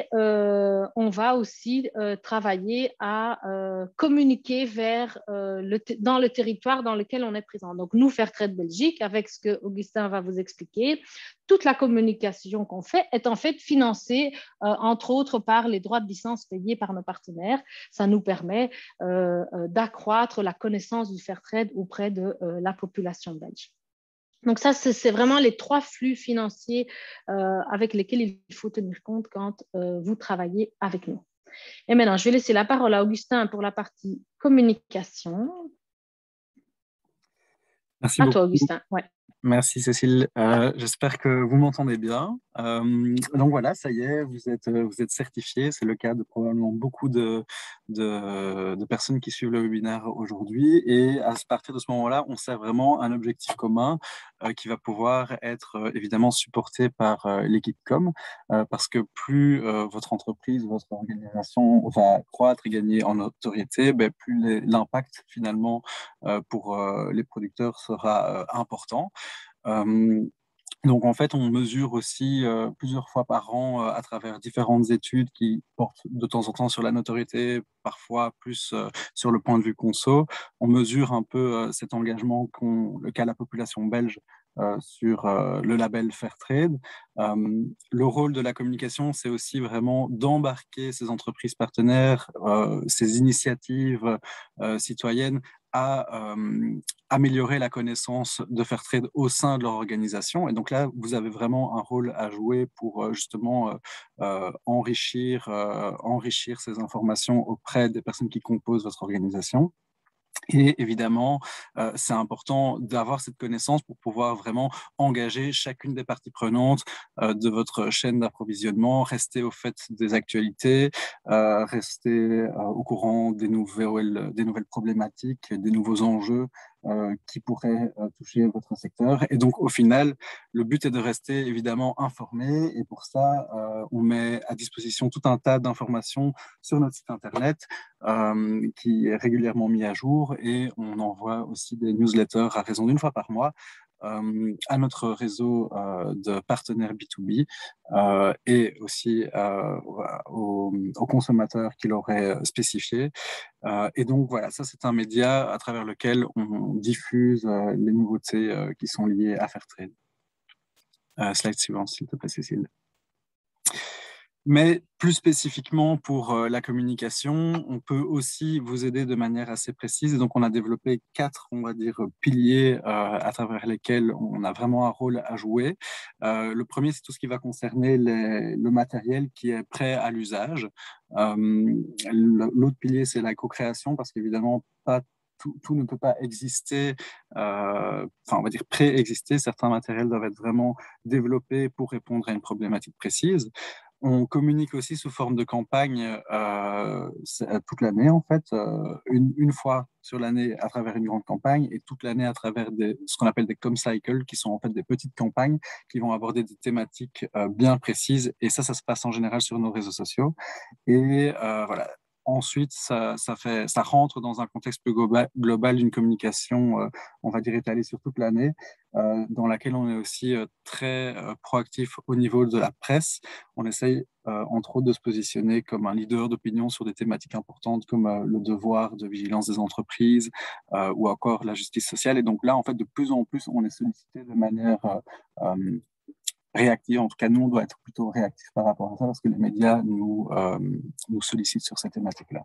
va aussi travailler à communiquer dans le territoire dans lequel on est présent. Donc, nous, Fairtrade Belgique, avec ce que Augustin va vous expliquer, toute la communication qu'on fait est en fait financée, entre autres, par les droits de licence payés par nos partenaires. Ça nous permet d'accroître la connaissance du Fairtrade auprès de la population belge. Donc ça, c'est vraiment les 3 flux financiers avec lesquels il faut tenir compte quand vous travaillez avec nous. Et maintenant, je vais laisser la parole à Augustin pour la partie communication. Merci à beaucoup. toi, Augustin. Ouais. Merci Cécile, j'espère que vous m'entendez bien. Donc voilà, ça y est, vous êtes certifié, c'est le cas de probablement beaucoup de personnes qui suivent le webinaire aujourd'hui et à partir de ce moment-là, on sert vraiment un objectif commun qui va pouvoir être évidemment supporté par l'équipe com parce que plus votre entreprise, votre organisation va croître et gagner en notoriété, plus l'impact finalement pour les producteurs sera important. Donc, en fait, on mesure aussi plusieurs fois par an à travers différentes études qui portent de temps en temps sur la notoriété, parfois plus sur le point de vue conso. On mesure un peu cet engagement qu'a la population belge sur le label Fairtrade. Le rôle de la communication, c'est aussi vraiment d'embarquer ces entreprises partenaires, ces initiatives citoyennes à améliorer la connaissance de Fairtrade au sein de leur organisation. Et donc là, vous avez vraiment un rôle à jouer pour justement enrichir ces informations auprès des personnes qui composent votre organisation. Et évidemment, c'est important d'avoir cette connaissance pour pouvoir vraiment engager chacune des parties prenantes de votre chaîne d'approvisionnement, rester au fait des actualités, rester au courant des nouvelles problématiques, des nouveaux enjeux qui pourraient toucher votre secteur. Et donc, au final, le but est de rester évidemment informé. Et pour ça, on met à disposition tout un tas d'informations sur notre site Internet qui est régulièrement mis à jour et on envoie aussi des newsletters à raison d'une fois par mois à notre réseau de partenaires B2B et aussi aux consommateurs qui l'auraient spécifié. Et donc voilà, ça c'est un média à travers lequel on diffuse les nouveautés qui sont liées à Fairtrade. Slide suivant, s'il te plaît, Cécile. Mais plus spécifiquement pour la communication, on peut aussi vous aider de manière assez précise. Et donc, on a développé 4, on va dire, piliers à travers lesquels on a vraiment un rôle à jouer. Le premier, c'est tout ce qui va concerner le matériel qui est prêt à l'usage. L'autre pilier, c'est la co-création, parce qu'évidemment, tout ne peut pas exister, on va dire préexister. Certains matériels doivent être vraiment développés pour répondre à une problématique précise. On communique aussi sous forme de campagne toute l'année, en fait, une fois sur l'année à travers une grande campagne et toute l'année à travers ce qu'on appelle des com-cycles, qui sont en fait des petites campagnes qui vont aborder des thématiques bien précises. Et ça se passe en général sur nos réseaux sociaux. Et voilà. Ensuite, ça rentre dans un contexte plus global d'une communication, on va dire, étalée sur toute l'année, dans laquelle on est aussi très proactif au niveau de la presse. On essaye, entre autres, de se positionner comme un leader d'opinion sur des thématiques importantes comme le devoir de vigilance des entreprises ou encore la justice sociale. Et donc là, en fait, de plus en plus, on est sollicité de manière réactif. En tout cas, nous, on doit être plutôt réactif par rapport à ça parce que les médias nous sollicitent sur ces thématiques-là.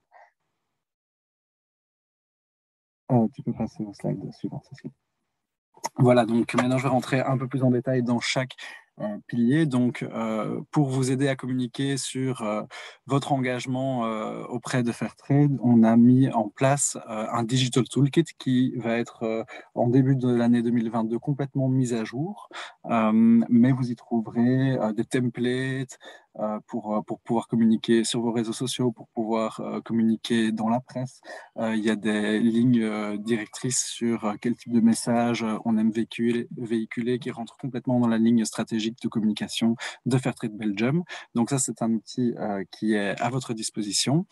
Tu peux passer au slide suivant, Cécile. Voilà, donc maintenant, je vais rentrer un peu plus en détail dans chaque pilier. Donc, pour vous aider à communiquer sur votre engagement auprès de Fairtrade, on a mis en place un Digital Toolkit qui va être en début de l'année 2022 complètement mis à jour. Mais vous y trouverez des templates pour pouvoir communiquer sur vos réseaux sociaux, pour pouvoir communiquer dans la presse. Il y a des lignes directrices sur quel type de message on aime véhiculer qui rentrent complètement dans la ligne stratégique de communication de Fairtrade Belgium. Donc ça, c'est un outil qui est à votre disposition.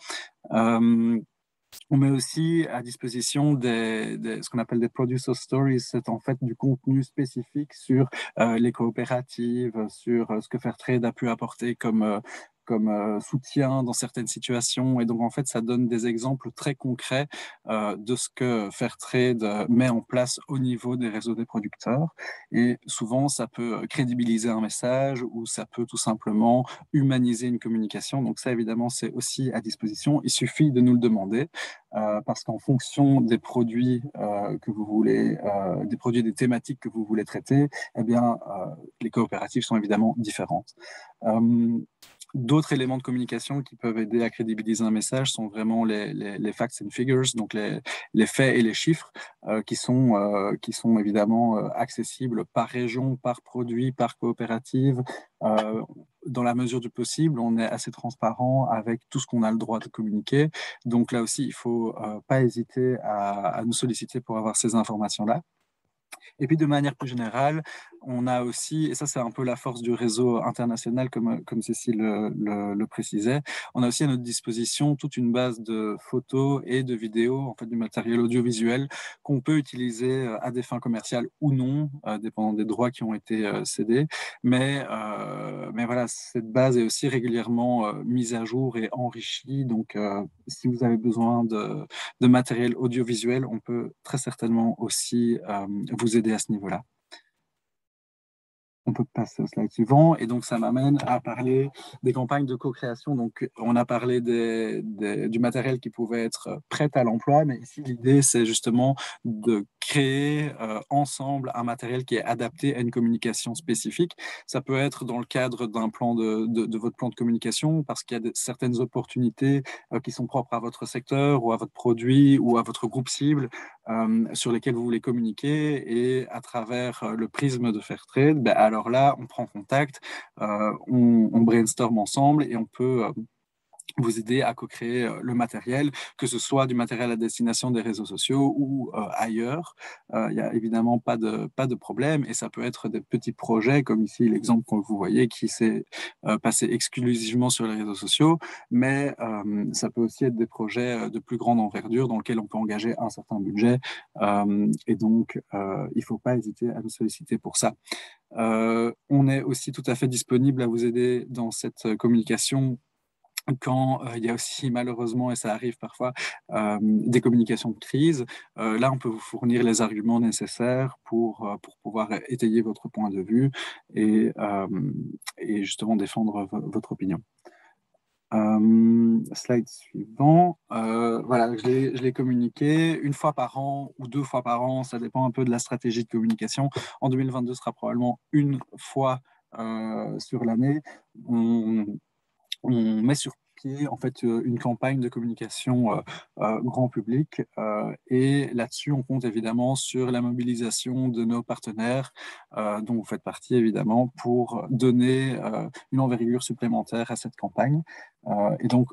On met aussi à disposition ce qu'on appelle des producer stories. C'est en fait du contenu spécifique sur les coopératives, sur ce que Fairtrade a pu apporter comme soutien dans certaines situations. Et donc, en fait, ça donne des exemples très concrets de ce que Fairtrade met en place au niveau des réseaux des producteurs. Et souvent, ça peut crédibiliser un message ou ça peut tout simplement humaniser une communication. Donc ça, évidemment, c'est aussi à disposition. Il suffit de nous le demander. Parce qu'en fonction des produits que vous voulez, des produits, des thématiques que vous voulez traiter, eh bien, les coopératives sont évidemment différentes. D'autres éléments de communication qui peuvent aider à crédibiliser un message sont vraiment les facts and figures, donc les faits et les chiffres qui sont évidemment accessibles par région, par produit, par coopérative. Dans la mesure du possible, on est assez transparent avec tout ce qu'on a le droit de communiquer. Donc là aussi, il ne faut pas hésiter à nous solliciter pour avoir ces informations-là. Et puis de manière plus générale, on a aussi, et ça c'est un peu la force du réseau international comme Cécile le précisait, on a aussi à notre disposition toute une base de photos et de vidéos, en fait du matériel audiovisuel qu'on peut utiliser à des fins commerciales ou non, dépendant des droits qui ont été cédés. Mais voilà, cette base est aussi régulièrement mise à jour et enrichie. Donc si vous avez besoin de matériel audiovisuel, on peut très certainement aussi vous aider à ce niveau-là. On peut passer au slide suivant. Et donc, ça m'amène à parler des campagnes de co-création. Donc, on a parlé du matériel qui pouvait être prêt à l'emploi, mais ici, l'idée, c'est justement de créer ensemble un matériel qui est adapté à une communication spécifique. Ça peut être dans le cadre d'un plan de votre plan de communication, parce qu'il y a certaines opportunités qui sont propres à votre secteur ou à votre produit ou à votre groupe cible sur lesquels vous voulez communiquer. Et à travers le prisme de Fairtrade, ben, alors là, on prend contact, on brainstorm ensemble et on peut vous aider à co-créer le matériel, que ce soit du matériel à destination des réseaux sociaux ou ailleurs. Il n'y a évidemment pas de problème et ça peut être des petits projets, comme ici l'exemple que vous voyez qui s'est passé exclusivement sur les réseaux sociaux, mais ça peut aussi être des projets de plus grande envergure dans lesquels on peut engager un certain budget et donc il ne faut pas hésiter à nous solliciter pour ça. On est aussi tout à fait disponible à vous aider dans cette communication quand il y a aussi malheureusement, et ça arrive parfois, des communications de crise. Là, on peut vous fournir les arguments nécessaires pour pouvoir étayer votre point de vue et justement défendre votre opinion. Slide suivant. Voilà, je l'ai communiqué une fois par an ou 2 fois par an, ça dépend un peu de la stratégie de communication. En 2022, ce sera probablement une fois sur l'année. On met sur pied en fait une campagne de communication grand public et là-dessus on compte évidemment sur la mobilisation de nos partenaires dont vous faites partie évidemment pour donner une envergure supplémentaire à cette campagne et donc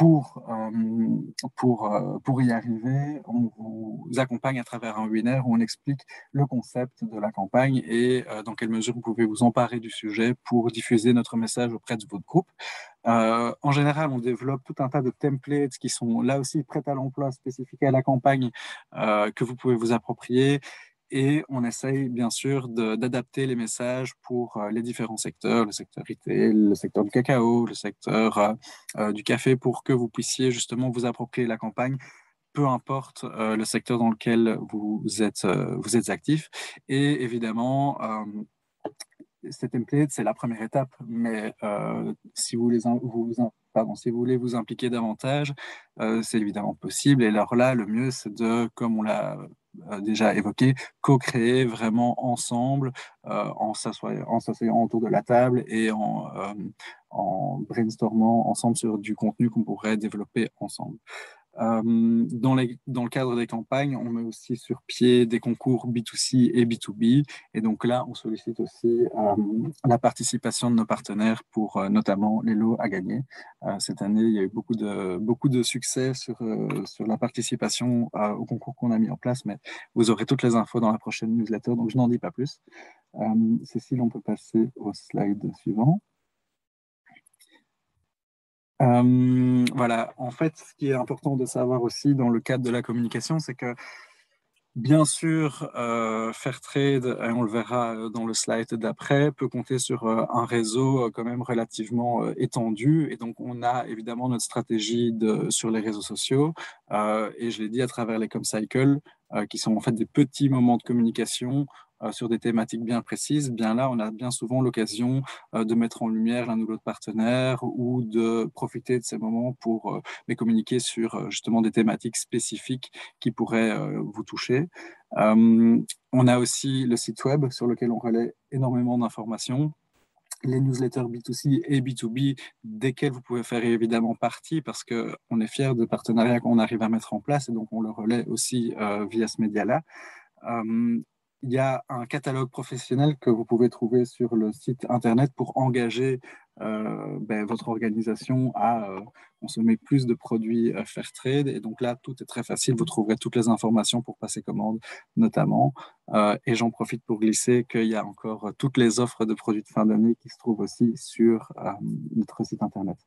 pour y arriver, on vous accompagne à travers un webinaire où on explique le concept de la campagne et dans quelle mesure vous pouvez vous emparer du sujet pour diffuser notre message auprès de votre groupe. En général, on développe tout un tas de templates qui sont là aussi prêts à l'emploi, spécifiques à la campagne, que vous pouvez vous approprier. Et on essaye bien sûr d'adapter les messages pour les différents secteurs, le secteur retail, le secteur du cacao, le secteur du café, pour que vous puissiez justement vous approprier la campagne, peu importe le secteur dans lequel vous êtes actif. Et évidemment, ces templates, c'est la première étape, mais si vous voulez vous impliquer davantage, c'est évidemment possible. Et alors là, le mieux, c'est de, comme on l'a déjà évoqué, co-créer vraiment ensemble, en s'asseyant autour de la table et en brainstormant ensemble sur du contenu qu'on pourrait développer ensemble. Dans le cadre des campagnes, on met aussi sur pied des concours B2C et B2B. Et donc là, on sollicite aussi la participation de nos partenaires pour notamment les lots à gagner. Cette année, il y a eu beaucoup de succès sur la participation au concours qu'on a mis en place, mais vous aurez toutes les infos dans la prochaine newsletter, donc je n'en dis pas plus. Cécile, on peut passer au slide suivant. Voilà, en fait, ce qui est important de savoir aussi dans le cadre de la communication, c'est que bien sûr, Fairtrade, et on le verra dans le slide d'après, peut compter sur un réseau quand même relativement étendu. Et donc, on a évidemment notre stratégie sur les réseaux sociaux. Et je l'ai dit à travers les ComCycle, qui sont en fait des petits moments de communication sur des thématiques bien précises. Bien là, on a bien souvent l'occasion de mettre en lumière l'un ou l'autre partenaire ou de profiter de ces moments pour communiquer sur justement des thématiques spécifiques qui pourraient vous toucher. On a aussi le site web sur lequel on relaie énormément d'informations, les newsletters B2C et B2B, desquels vous pouvez faire évidemment partie parce qu'on est fiers de partenariats qu'on arrive à mettre en place et donc on le relaie aussi via ce média-là. Il y a un catalogue professionnel que vous pouvez trouver sur le site internet pour engager votre organisation à consommer plus de produits Fairtrade. Et donc là, tout est très facile. Vous trouverez toutes les informations pour passer commande, notamment. Et j'en profite pour glisser qu'il y a encore toutes les offres de produits de fin d'année qui se trouvent aussi sur notre site internet.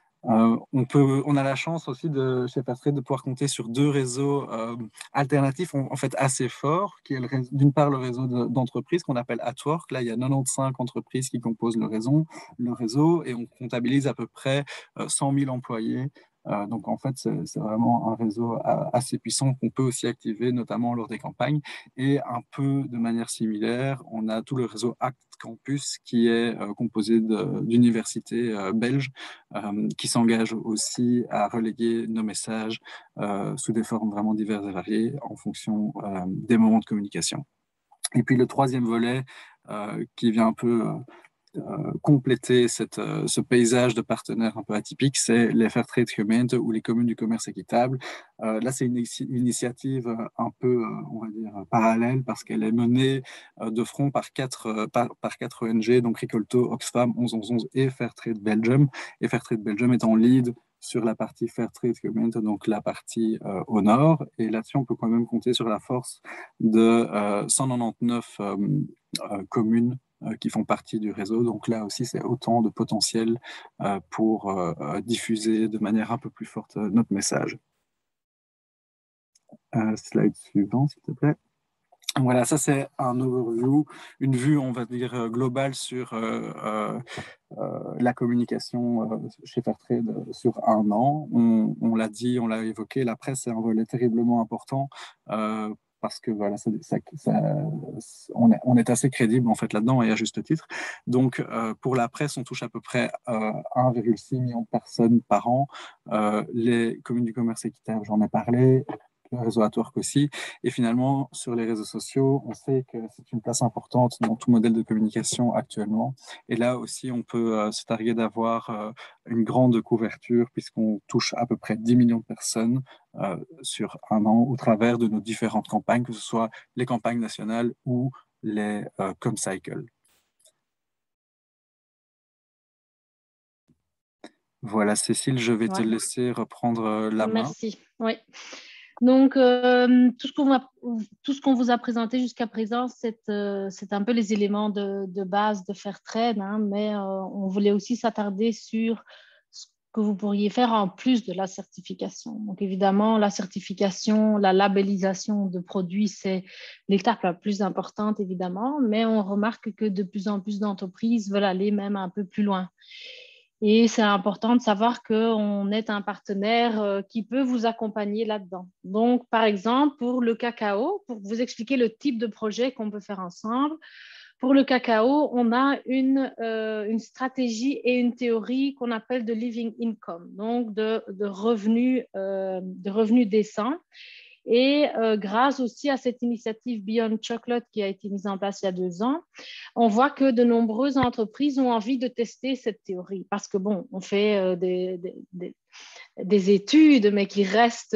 On a la chance aussi chez Fairtrade de pouvoir compter sur deux réseaux alternatifs en fait assez forts, qui est d'une part le réseau d'entreprises qu'on appelle Atwork. Là, il y a 95 entreprises qui composent le réseau et on comptabilise à peu près 100 000 employés. Donc en fait, c'est vraiment un réseau assez puissant qu'on peut aussi activer, notamment lors des campagnes. Et un peu de manière similaire, on a tout le réseau Act Campus qui est composé d'universités belges qui s'engagent aussi à relayer nos messages sous des formes vraiment diverses et variées en fonction des moments de communication. Et puis le troisième volet qui vient un peu compléter ce paysage de partenaires un peu atypique, c'est les Fairtrade Community ou les communes du commerce équitable. Là, c'est une initiative un peu, on va dire, parallèle parce qu'elle est menée de front par quatre ONG, donc Ricolto, Oxfam, 1111 et Fairtrade Belgium. Et Fairtrade Belgium est en lead sur la partie Fairtrade Community, donc la partie au nord. Et là-dessus, on peut quand même compter sur la force de 199 communes qui font partie du réseau. Donc là aussi, c'est autant de potentiel pour diffuser de manière un peu plus forte notre message. Slide suivant, s'il te plaît. Voilà, ça c'est un overview, une vue, on va dire, globale sur la communication chez Fairtrade sur un an. On l'a dit, on l'a évoqué, la presse est un volet terriblement important parce que voilà, on est assez crédible en fait là-dedans et à juste titre. Donc pour la presse, on touche à peu près 1,6 million de personnes par an. Les communes du commerce équitable, j'en ai parlé. le réseau Atwork aussi. Et finalement, sur les réseaux sociaux, on sait que c'est une place importante dans tout modèle de communication actuellement. Et là aussi, on peut se targuer d'avoir une grande couverture puisqu'on touche à peu près 10 millions de personnes sur un an au travers de nos différentes campagnes, que ce soit les campagnes nationales ou les ComCycle. Voilà, Cécile, je vais te laisser reprendre la main. Merci. Oui. Donc, tout ce qu'on vous a présenté jusqu'à présent, c'est un peu les éléments de base de Fairtrade, hein, mais on voulait aussi s'attarder sur ce que vous pourriez faire en plus de la certification. Donc, évidemment, la certification, la labellisation de produits, c'est l'étape la plus importante, évidemment, mais on remarque que de plus en plus d'entreprises veulent aller même un peu plus loin. Et c'est important de savoir qu'on est un partenaire qui peut vous accompagner là-dedans. Donc, par exemple, pour le cacao, pour vous expliquer le type de projet qu'on peut faire ensemble, pour le cacao, on a une stratégie et une théorie qu'on appelle de living income, donc de revenus décents. Et grâce aussi à cette initiative Beyond Chocolate qui a été mise en place il y a 2 ans, on voit que de nombreuses entreprises ont envie de tester cette théorie parce que, bon, on fait des études, mais qui restent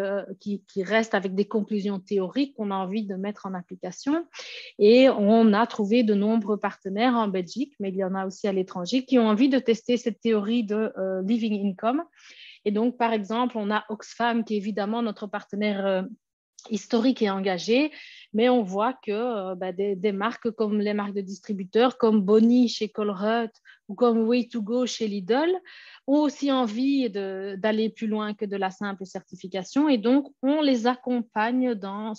avec des conclusions théoriques qu'on a envie de mettre en application. Et on a trouvé de nombreux partenaires en Belgique, mais il y en a aussi à l'étranger, qui ont envie de tester cette théorie de living income. Et donc, par exemple, on a Oxfam, qui est évidemment notre partenaire historique et engagé, mais on voit que des marques comme les marques de distributeurs, comme Bonnie chez Colruyt ou comme Way2Go chez Lidl, ont aussi envie d'aller plus loin que de la simple certification. Et donc, on les accompagne dans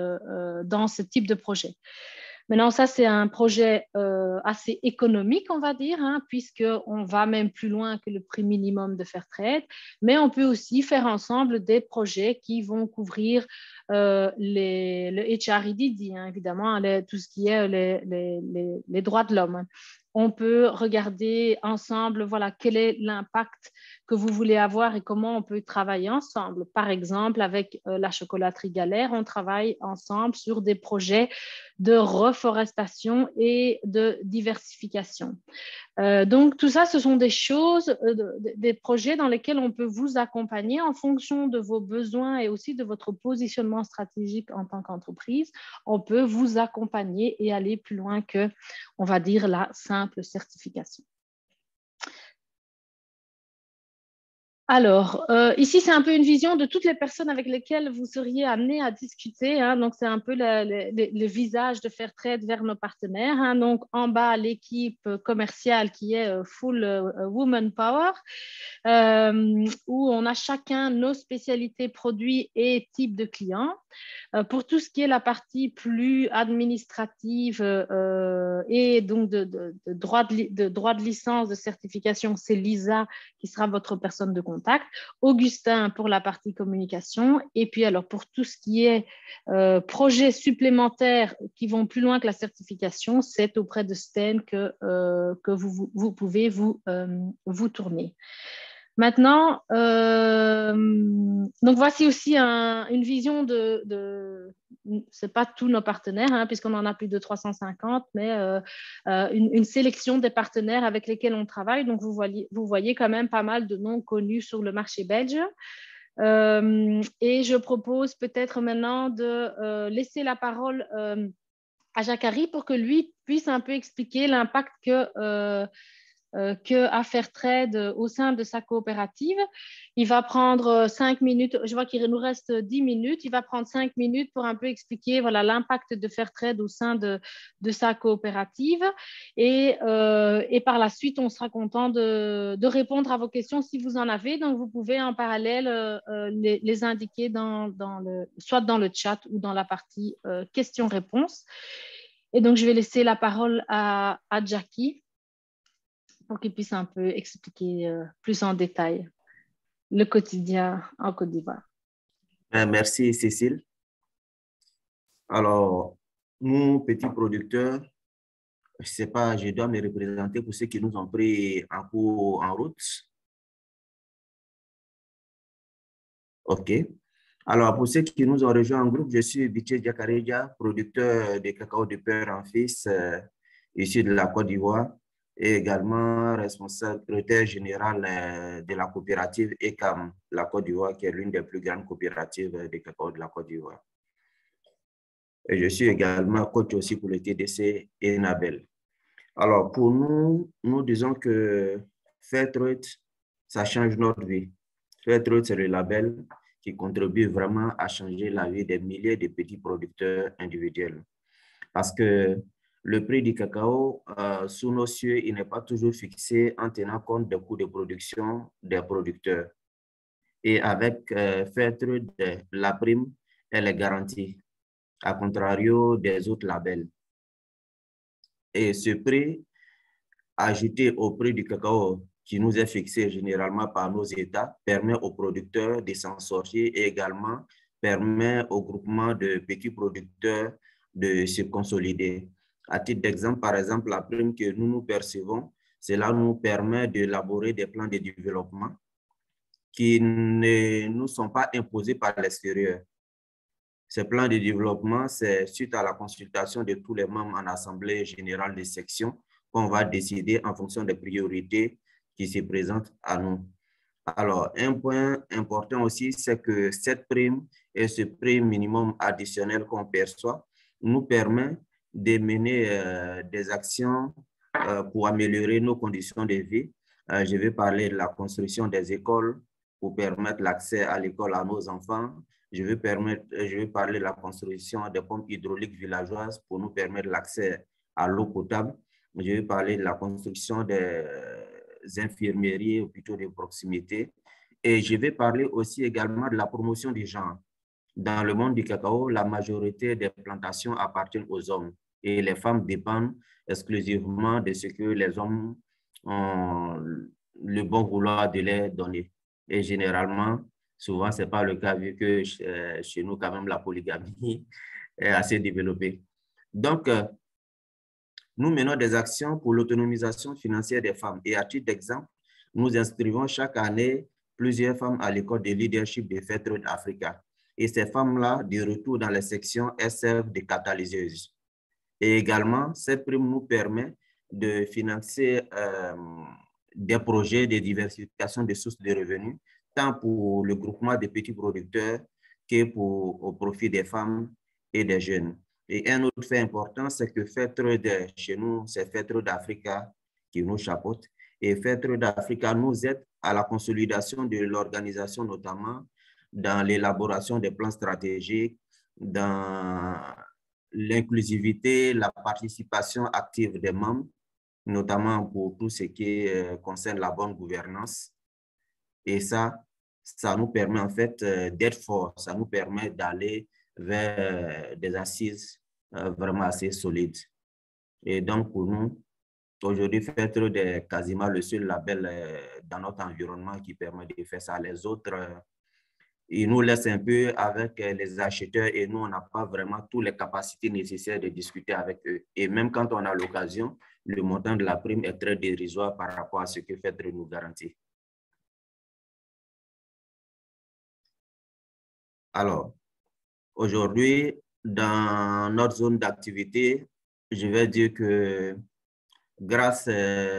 ce type de projet. Maintenant, ça, c'est un projet assez économique, on va dire, hein, puisqu'on va même plus loin que le prix minimum de Fairtrade, mais on peut aussi faire ensemble des projets qui vont couvrir le HRIDD, hein, évidemment, tout ce qui est les droits de l'homme. On peut regarder ensemble, voilà, quel est l'impact que vous voulez avoir et comment on peut travailler ensemble. Par exemple, avec la chocolaterie Galère, on travaille ensemble sur des projets de reforestation et de diversification. Donc, tout ça, ce sont des choses, des projets dans lesquels on peut vous accompagner en fonction de vos besoins et aussi de votre positionnement stratégique en tant qu'entreprise. On peut vous accompagner et aller plus loin que, on va dire, la simple certification. Alors, ici, c'est un peu une vision de toutes les personnes avec lesquelles vous seriez amené à discuter, hein. Donc, c'est un peu le visage de Fairtrade vers nos partenaires, hein. Donc, en bas, l'équipe commerciale qui est full woman power, où on a chacun nos spécialités produits et types de clients. Pour tout ce qui est la partie plus administrative et donc de droit de licence, de certification, c'est Lisa qui sera votre personne de contact. Augustin pour la partie communication. Et puis alors pour tout ce qui est projets supplémentaires qui vont plus loin que la certification, c'est auprès de Sten que vous pouvez vous tourner. Maintenant, donc voici aussi une vision c'est pas tous nos partenaires, hein, puisqu'on en a plus de 350, mais une sélection des partenaires avec lesquels on travaille. Donc, vous voyez quand même pas mal de noms connus sur le marché belge. Et je propose peut-être maintenant de laisser la parole à Jacques-Harry pour que lui puisse un peu expliquer l'impact qu'à Fairtrade au sein de sa coopérative. Il va prendre 5 minutes, je vois qu'il nous reste 10 minutes, il va prendre 5 minutes pour un peu expliquer voilà, l'impact de Fairtrade au sein de sa coopérative et par la suite, on sera content de répondre à vos questions si vous en avez. Donc, vous pouvez en parallèle les indiquer soit dans le chat ou dans la partie questions-réponses. Et donc, je vais laisser la parole à Jackie pour qu'il puisse un peu expliquer plus en détail le quotidien en Côte d'Ivoire. Merci, Cécile. Alors, nous, petits producteurs, je ne sais pas, je dois me représenter pour ceux qui nous ont pris en cours en route. OK. Alors, pour ceux qui nous ont rejoints en groupe, je suis Biché Diakareja, producteur de cacao de père en fils, issu de la Côte d'Ivoire, et également responsable, secrétaire général de la coopérative ECAM, la Côte d'Ivoire, qui est l'une des plus grandes coopératives de cacao de la Côte d'Ivoire. Et je suis également coach aussi pour le TDC et Nabel. Alors, pour nous, nous disons que Fairtrade, ça change notre vie. Fairtrade, c'est le label qui contribue vraiment à changer la vie des milliers de petits producteurs individuels. Parce que le prix du cacao, sous nos cieux, il n'est pas toujours fixé en tenant compte des coûts de production des producteurs. Et avec Fairtrade, la prime, elle est garantie, à contrario des autres labels. Et ce prix, ajouté au prix du cacao qui nous est fixé généralement par nos États, permet aux producteurs de s'en sortir et également permet au groupement de petits producteurs de se consolider. À titre d'exemple, par exemple, la prime que nous percevons, cela nous permet d'élaborer des plans de développement qui ne nous sont pas imposés par l'extérieur. Ces plans de développement, c'est suite à la consultation de tous les membres en assemblée générale de section qu'on va décider en fonction des priorités qui se présentent à nous. Alors, un point important aussi, c'est que cette prime et ce prix minimum additionnel qu'on perçoit nous permet de mener des actions pour améliorer nos conditions de vie. Je vais parler de la construction des écoles pour permettre l'accès à l'école à nos enfants. Je vais parler de la construction des pompes hydrauliques villageoises pour nous permettre l'accès à l'eau potable. Je vais parler de la construction des infirmeries, hôpitaux de proximité. Et je vais parler aussi également de la promotion du genre. Dans le monde du cacao, la majorité des plantations appartiennent aux hommes et les femmes dépendent exclusivement de ce que les hommes ont le bon vouloir de les donner. Et généralement, souvent, ce n'est pas le cas vu que chez nous, quand même, la polygamie est assez développée. Donc, nous menons des actions pour l'autonomisation financière des femmes. Et à titre d'exemple, nous inscrivons chaque année plusieurs femmes à l'école de leadership de Fairtrade Africa. Et ces femmes-là, de retour dans les sections, elles servent de catalyseuses. Et également, cette prime nous permet de financer des projets de diversification des sources de revenus, tant pour le groupement des petits producteurs que au profit des femmes et des jeunes. Et un autre fait important, c'est que Fairtrade chez nous, c'est Fairtrade Africa qui nous chapeaute. Et Fairtrade Africa nous aide à la consolidation de l'organisation, notamment dans l'élaboration des plans stratégiques, dans l'inclusivité, la participation active des membres, notamment pour tout ce qui concerne la bonne gouvernance. Et ça nous permet en fait d'être forts, ça nous permet d'aller vers des assises vraiment assez solides. Et donc, pour nous, aujourd'hui, Fairtrade est quasiment le seul label dans notre environnement qui permet de faire ça. Les autres, ils nous laissent un peu avec les acheteurs et nous, on n'a pas vraiment toutes les capacités nécessaires de discuter avec eux. Et même quand on a l'occasion, le montant de la prime est très dérisoire par rapport à ce que Fairtrade nous garantit. Alors, aujourd'hui, dans notre zone d'activité, je vais dire que grâce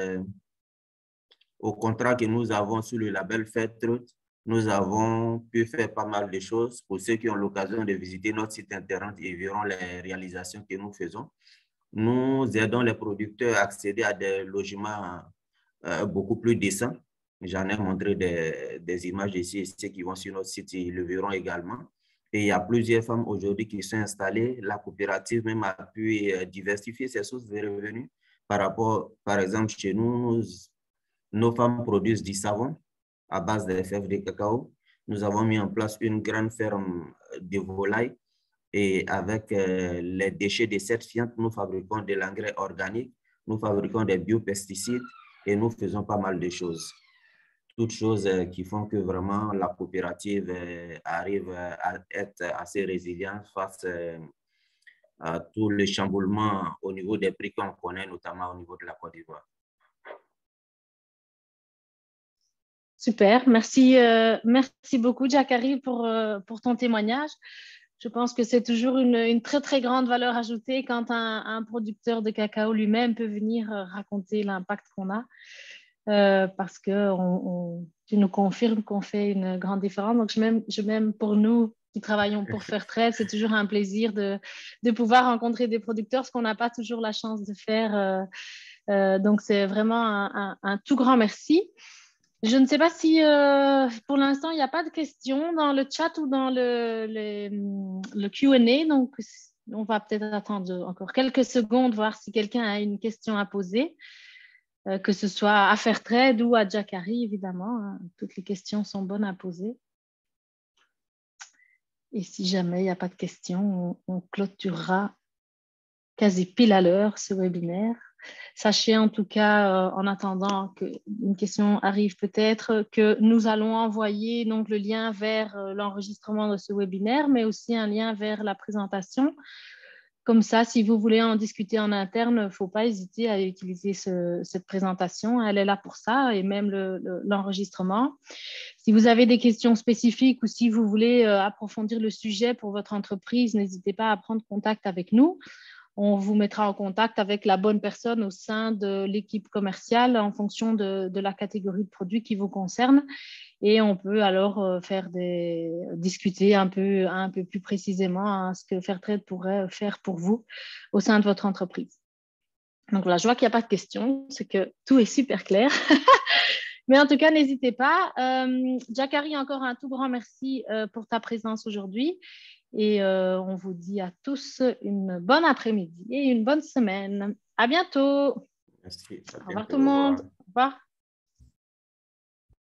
au contrat que nous avons sur le label Fairtrade, nous avons pu faire pas mal de choses. Pour ceux qui ont l'occasion de visiter notre site internet, ils verront les réalisations que nous faisons. Nous aidons les producteurs à accéder à des logements beaucoup plus décents. J'en ai montré des images ici, ceux qui vont sur notre site, ils le verront également. Et il y a plusieurs femmes aujourd'hui qui sont installées. La coopérative même a pu diversifier ses sources de revenus par rapport, par exemple, chez nous, nos femmes produisent du savon à base de fèves de cacao. Nous avons mis en place une grande ferme de volailles et avec les déchets de cette fiente, nous fabriquons de l'engrais organique, nous fabriquons des biopesticides et nous faisons pas mal de choses. Toutes choses qui font que vraiment la coopérative arrive à être assez résiliente face à tout le chamboulement au niveau des prix qu'on connaît, notamment au niveau de la Côte d'Ivoire. Super. Merci beaucoup, Jacari, pour ton témoignage. Je pense que c'est toujours une très, très grande valeur ajoutée quand un producteur de cacao lui-même peut venir raconter l'impact qu'on a. Parce que tu nous confirmes qu'on fait une grande différence. Donc, même pour nous qui travaillons pour Fairtrade, c'est toujours un plaisir de pouvoir rencontrer des producteurs, ce qu'on n'a pas toujours la chance de faire. Donc, c'est vraiment un tout grand merci. Je ne sais pas si pour l'instant, il n'y a pas de questions dans le chat ou dans le Q&A. Donc, on va peut-être attendre encore quelques secondes, voir si quelqu'un a une question à poser. Que ce soit à Fairtrade ou à Jacari, évidemment. Hein. Toutes les questions sont bonnes à poser. Et si jamais il n'y a pas de questions, on clôturera quasi pile à l'heure ce webinaire. Sachez en tout cas, en attendant qu'une question arrive peut-être, que nous allons envoyer donc, le lien vers l'enregistrement de ce webinaire, mais aussi un lien vers la présentation. Comme ça, si vous voulez en discuter en interne, il ne faut pas hésiter à utiliser cette présentation. Elle est là pour ça et même l'enregistrement. Si vous avez des questions spécifiques ou si vous voulez approfondir le sujet pour votre entreprise, n'hésitez pas à prendre contact avec nous. On vous mettra en contact avec la bonne personne au sein de l'équipe commerciale en fonction de la catégorie de produits qui vous concerne. Et on peut alors discuter un peu plus précisément ce que Fairtrade pourrait faire pour vous au sein de votre entreprise. Donc là, je vois qu'il n'y a pas de questions, c'est que tout est super clair. Mais en tout cas, n'hésitez pas. Jacari, encore un tout grand merci pour ta présence aujourd'hui. Et on vous dit à tous une bonne après-midi et une bonne semaine. À bientôt. Merci. Au revoir tout le monde. Au revoir.